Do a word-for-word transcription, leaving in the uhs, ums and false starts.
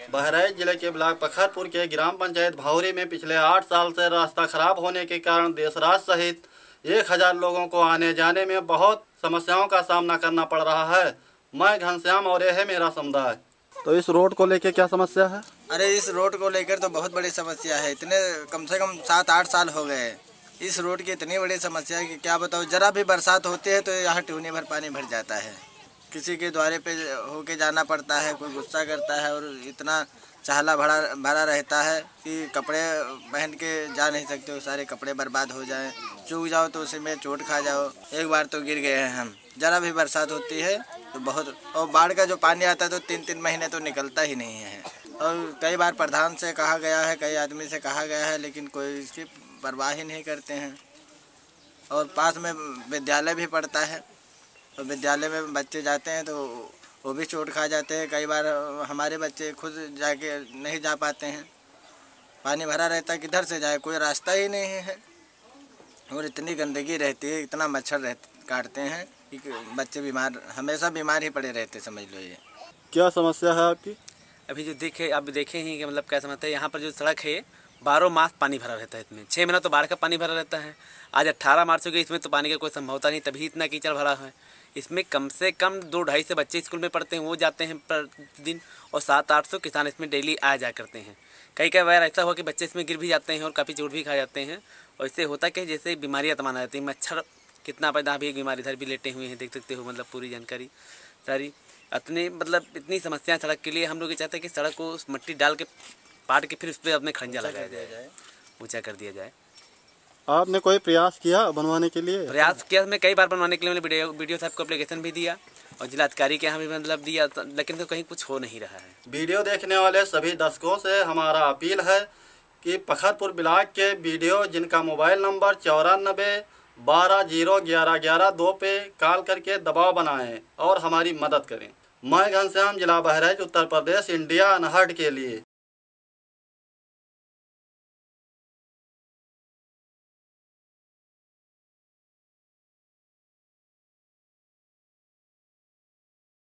बहराइच जिले के ब्लॉक पखरपुर के ग्राम पंचायत भावरी में पिछले आठ साल से रास्ता खराब होने के कारण देशराज सहित एक हजार लोगों को आने जाने में बहुत समस्याओं का सामना करना पड़ रहा है। मैं घनश्याम और यह है मेरा समुदाय। तो इस रोड को लेकर क्या समस्या है? अरे इस रोड को लेकर तो बहुत बड़ी समस्या है। इतने कम से कम सात आठ साल हो गए इस रोड की इतनी बड़ी समस्या है कि क्या बताओ। जरा भी बरसात होती है तो यहाँ ट्यूनी भर पानी भर जाता है। किसी के द्वारे पे होके जाना पड़ता है, कोई गुस्सा करता है और इतना चहला भरा भरा रहता है कि कपड़े पहन के जा नहीं सकते हो, सारे कपड़े बर्बाद हो जाएं। चूक जाओ तो उसी में चोट खा जाओ। एक बार तो गिर गए हैं हम। जरा भी बरसात होती है तो बहुत, और बाढ़ का जो पानी आता है तो तीन तीन महीने तो निकलता ही नहीं है। और कई बार प्रधान से कहा गया है, कई आदमी से कहा गया है, लेकिन कोई इसकी परवाह ही नहीं करते हैं। और पास में विद्यालय भी पड़ता है और विद्यालय में बच्चे जाते हैं तो वो भी चोट खा जाते हैं। कई बार हमारे बच्चे खुद जाके नहीं जा पाते हैं, पानी भरा रहता है, किधर से जाए, कोई रास्ता ही नहीं है। और इतनी गंदगी रहती है, इतना मच्छर रहते काटते हैं कि बच्चे बीमार, हमेशा बीमार ही पड़े रहते, समझ लो। ये क्या समस्या है आपकी? अभी जो देखे आप देखे ही कि मतलब क्या समझते हैं, यहाँ पर जो सड़क है बारह मास पानी भरा रहता है। इसमें छः महीना तो बाढ़ का पानी भरा रहता है। आज अट्ठारह मार्च हो गई, इसमें तो पानी का कोई संभवता नहीं, तभी इतना कीचड़ भरा है। इसमें कम से कम दो ढाई से बच्चे स्कूल में पढ़ते हैं, वो जाते हैं प्रतिदिन, और सात आठ सौ किसान इसमें डेली आ जा करते हैं। कई कई बार ऐसा हुआ कि बच्चे इसमें गिर भी जाते हैं और काफ़ी चोट भी खा जाते हैं। और इससे होता कि जैसे बीमारियाँ तमाम रहती हैं। मच्छर कितना पैदा, भी एक बीमारी इधर भी लेटे हुए हैं, देख सकते हो। मतलब पूरी जानकारी सारी इतनी मतलब इतनी समस्याएं सड़क के लिए। हम लोग ये चाहते हैं कि सड़क को मट्टी डाल के पाट के फिर उस पर अपने खंजा लगाया जाए, ऊँचा कर दिया जाए। आपने कोई प्रयास किया बनवाने के लिए? प्रयास किया मैं कई बार बनवाने के लिए, मैंने वीडियो वीडियो साहब को एप्लीकेशन भी दिया और जिलाधिकारी के यहाँ भी मतलब दिया, लेकिन तो कहीं कुछ हो नहीं रहा है। वीडियो देखने वाले सभी दर्शकों से हमारा अपील है कि पखरपुर ब्लॉक के वीडियो जिनका मोबाइल नंबर चौरानबे बारह जीरो ग्यारह ग्यारह दो पे कॉल करके दबाव बनाएं और हमारी मदद करें। मैं घनश्याम, जिला बहराइच, उत्तर प्रदेश, इंडिया अनहर्ड के लिए।